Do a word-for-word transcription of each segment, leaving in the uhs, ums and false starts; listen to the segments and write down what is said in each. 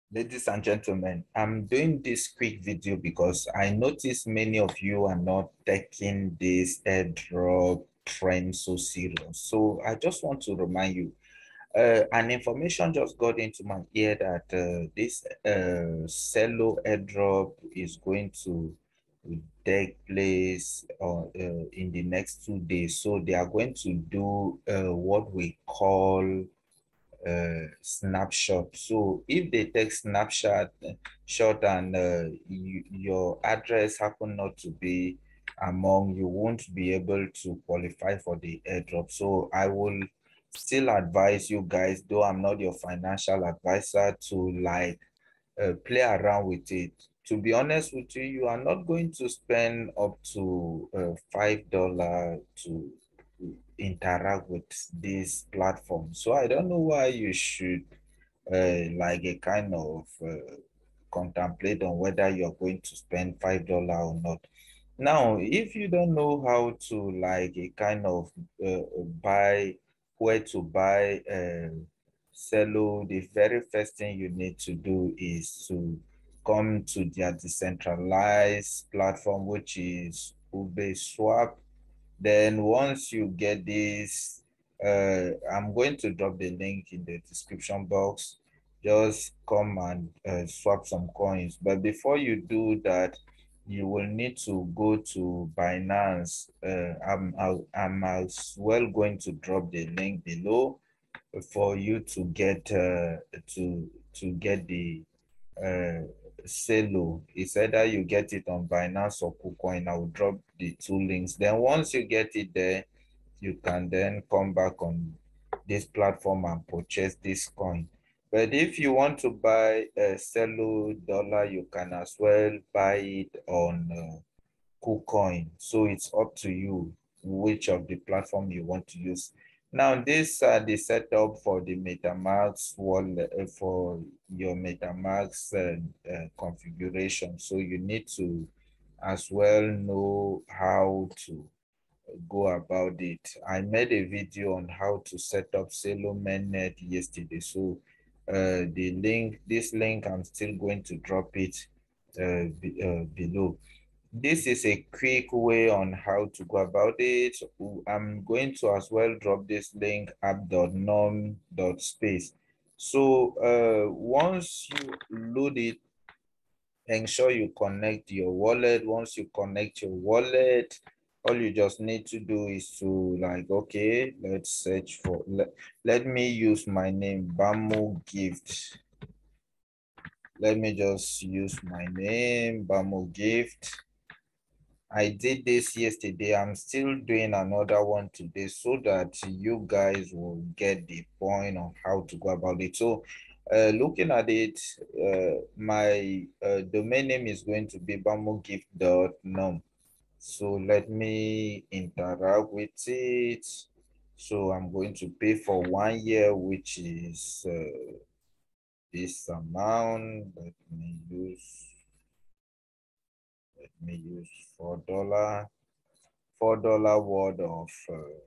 Ladies and gentlemen, I'm doing this quick video because I notice many of you are not taking this airdrop trend so serious. So I just want to remind you, uh, an information just got into my ear that uh, this uh, Celo airdrop is going to take place uh, uh, in the next two days. So they are going to do uh, what we call uh, snapshot. So if they take snapshot shot and uh, you, your address happen not to be among, you won't be able to qualify for the airdrop. So I will still advise you guys, though I'm not your financial advisor, to like uh, play around with it. To be honest with you, you are not going to spend up to uh, five dollars to interact with this platform. So I don't know why you should uh, like a kind of uh, contemplate on whether you're going to spend five dollars or not. Now, if you don't know how to like a kind of uh, buy, where to buy uh, Celo, the very first thing you need to do is to come to their decentralized platform, which is UbeSwap. Then once you get this, uh, I'm going to drop the link in the description box. Just come and uh, swap some coins. But before you do that, you will need to go to Binance. Uh, I'm, I'll, I'm as well going to drop the link below for you to get uh, to to get the uh, Celo. It's either you get it on Binance or KuCoin. I will drop the two links. Then once you get it there, you can then come back on this platform and purchase this coin. But if you want to buy a Celo dollar, you can as well buy it on uh, KuCoin. So it's up to you which of the platform you want to use. Now, this are the setup for the MetaMask wallet uh, for your MetaMask uh, uh, configuration. So you need to as well know how to go about it. I made a video on how to set up Celo mainnet yesterday. So uh, the link, this link, I'm still going to drop it uh, be, uh, below. This is a quick way on how to go about it. I'm going to as well drop this link app.nom.space. So uh, once you load it, ensure you connect your wallet. Once you connect your wallet, all you just need to do is to like, okay, let's search for, let, let me use my name, Bamu Gift. Let me just use my name, Bamu Gift. I did this yesterday. I'm still doing another one today so that you guys will get the point of how to go about it. So uh, looking at it, uh, my uh, domain name is going to be bamugift dot nom. So let me interact with it. So I'm going to pay for one year, which is uh, this amount. Let me use, let me use four dollars. Four dollar worth of uh,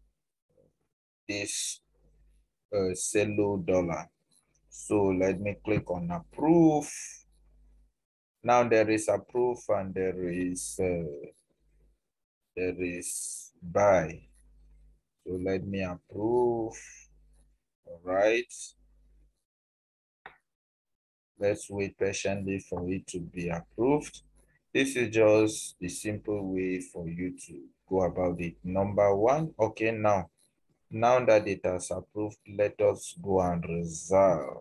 this uh, Celo dollar. So let me click on approve. Now there is approve and there is uh, there is buy. So let me approve. All right. Let's wait patiently for it to be approved. This is just the simple way for you to go about it. Number one, okay, now Now that it has approved, let us go and reserve.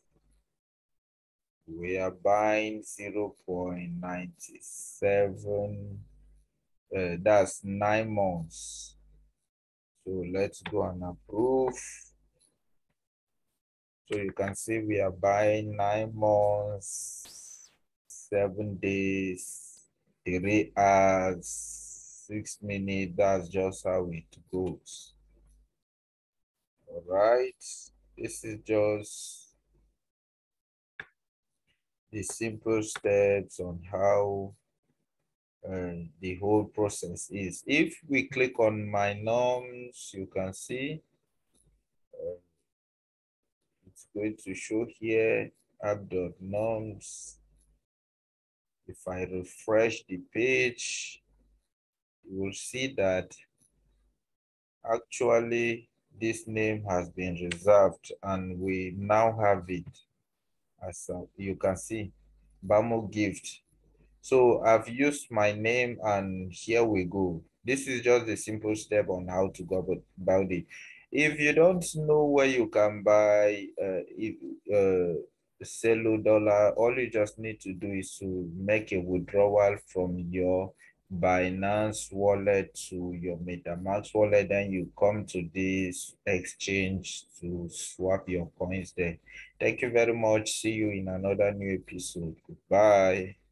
We are buying zero point nine seven. Uh, that's nine months. So let's go and approve. So you can see we are buying nine months, seven days, three hours, six minutes. That's just how it goes. All right. This is just the simple steps on how uh, the whole process is. If we click on my norms, you can see uh, it's going to show here. app.norms. If I refresh the page, you will see that actually this name has been reserved and we now have it as uh, you can see, Bamo gift. So I've used my name and here we go. This is just a simple step on how to go about, about it. If you don't know where you can buy uh, if, uh, Cello dollar, all you just need to do is to make a withdrawal from your Binance wallet to your MetaMask wallet. Then you come to this exchange to swap your coins there. Thank you very much. See you in another new episode. Goodbye.